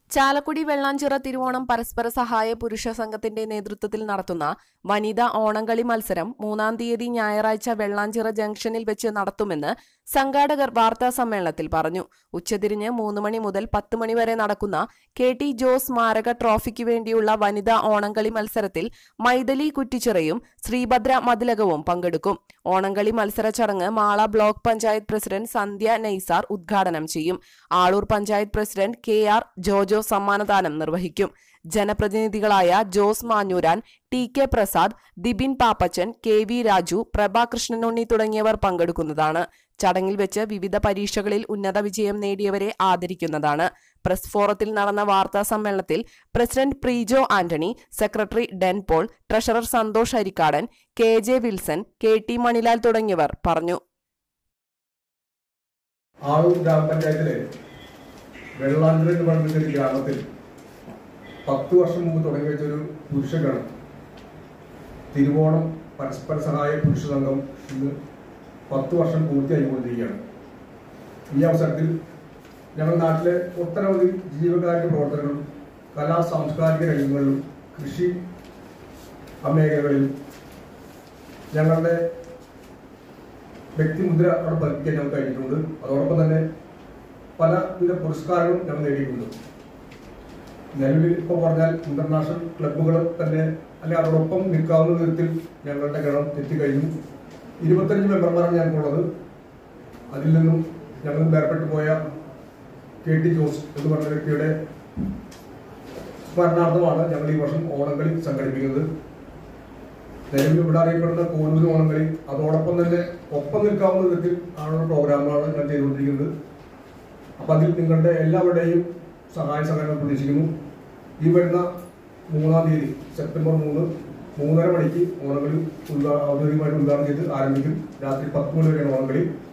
ചാലക്കുടി വെള്ളാഞ്ചിറ തിരുവോണം പരസ്പര സഹായ പുരുഷ സംഘത്തിന്റെ നേതൃത്വത്തിൽ നടത്തുന്ന വനിതാ ഓണംകളി മത്സരം 3-ാം തീയതി ഞായറാഴ്ച വെള്ളാഞ്ചിറ ജംഗ്ഷനിൽ വെച്ച് നടത്തുമെന്ന് സംഘാടകർ വാർത്താസമ്മേളനത്തിൽ പറഞ്ഞു. ഉച്ചതിരിഞ്ഞ് 3 മണി മുതൽ 10 മണി വരെ നടക്കുന്ന KT ജോസ് സ്മാരക ട്രോഫിക്ക് വേണ്ടിയുള്ള വനിതാ ഓണംകളി മത്സരത്തിൽ മൈഥിലി കുറ്റിച്ചിറയും ശ്രീഭദ്ര മതിലകവും പങ്കെടുക്കും. ഓണംകളി മത്സര ചടങ്ങ് മാള ബ്ലോക്ക് പഞ്ചായത്ത് പ്രസിഡന്റ് സന്ധ്യ നൈസാർ ഉദ്ഘാടനം ചെയ്യും. ആളൂർ പഞ്ചായത്ത് പ്രസിഡന്റ് KR ജോജോ സമ്മാനദാനം നിർവഹിക്കും. ജനപ്രതിനിധികളായ ജോസ് മാഞ്ഞൂരാൻ, TK പ്രസാദ്, ദിബിൻ പാപ്പച്ചൻ, KV രാജു, പ്രഭാകൃഷ്ണനുണ്ണി തുടങ്ങിയവർ പങ്കെടുക്കുന്നതാണ്. ചടങ്ങിൽ വെച്ച് വിവിധ പരീക്ഷകളിൽ ഉന്നത വിജയം നേടിയവരെ ആദരിക്കുന്നതാണ്. പ്രസ് ഫോറത്തിൽ നടന്ന വാർത്താ സമ്മേളനത്തിൽ president Prejo Antony, secretary Den Paul, treasurer Santhosh Arikkadan, KJ Wilson, KT Manilal തുടങ്ങിയവർ പറഞ്ഞു. ആളൂർ ഗ്രാമപഞ്ചായത്തിലെ വെള്ളാഞ്ചിറ എന്ന് പറയുന്ന ഗ്രാമത്തിൽ 10 വർഷം മുമ്പ് തുടങ്ങി വെച്ചൊരു പുരുഷഗണം തിരുവോണം പരസ്പര സഹായ പുരുഷ സംഘം ഇന്ന് 10 വർഷം പൂർത്തിയായിക്കൊണ്ടിരിക്കുകയാണ്. ഈ അവസരത്തിൽ ഞങ്ങളുടെ നാട്ടിലെ ഒട്ടനവധി ജീവകാരുണ്യ പ്രവർത്തനങ്ങളും കലാ സാംസ്കാരിക രംഗങ്ങളിലും കൃഷി മേഖലകളിലും ഞങ്ങളുടെ വ്യക്തിമുദ്ര അവിടെ പതിപ്പിക്കാൻ ഞങ്ങൾക്ക് കഴിഞ്ഞിട്ടുണ്ട്. അതോടൊപ്പം തന്നെ പലവിധ പുരസ്കാരങ്ങളും ഞങ്ങൾ നേടിയിട്ടുണ്ട്. നിലവിൽ ഇപ്പോൾ പറഞ്ഞാൽ ഇന്റർനാഷണൽ ക്ലബ്ബുകൾ തന്നെ അല്ലെങ്കിൽ അതോടൊപ്പം നിൽക്കാവുന്ന വിധത്തിൽ ഞങ്ങളുടെ ഗണം എത്തിക്കഴിഞ്ഞു. 25 മെമ്പർമാരാണ് ഞങ്ങൾക്കുള്ളത്. അതിൽ നിന്നും ഞങ്ങൾ വേർപെട്ടു പോയ KT ജോസ് എന്ന് പറഞ്ഞ വ്യക്തിയുടെ സ്മരണാർത്ഥമാണ് ഞങ്ങൾ ഈ വർഷം ഓണംകളി സംഘടിപ്പിക്കുന്നത്. നിലവിൽ ഇവിടെ അറിയപ്പെടുന്ന കോണൂർ ഓണംകളി അതോടൊപ്പം തന്നെ ഒപ്പം നിൽക്കാവുന്ന വിധത്തിൽ ആണുള്ള പ്രോഗ്രാമുകളാണ് ഞാൻ ചെയ്തുകൊണ്ടിരിക്കുന്നത്. അപ്പം അതിൽ നിങ്ങളുടെ എല്ലാവരുടെയും സഹായ സഹകരണം പ്രതീക്ഷിക്കുന്നു. ഈ വരുന്ന 3-ാം തീയതി സെപ്റ്റംബർ 3 3:30 മണിക്ക് ഓണംകളി ഔദ്യോഗികമായിട്ട് ഉദ്ഘാടനം ചെയ്ത് ആരംഭിക്കും. രാത്രി 10 മണി വരെയാണ് ഓണംകളി.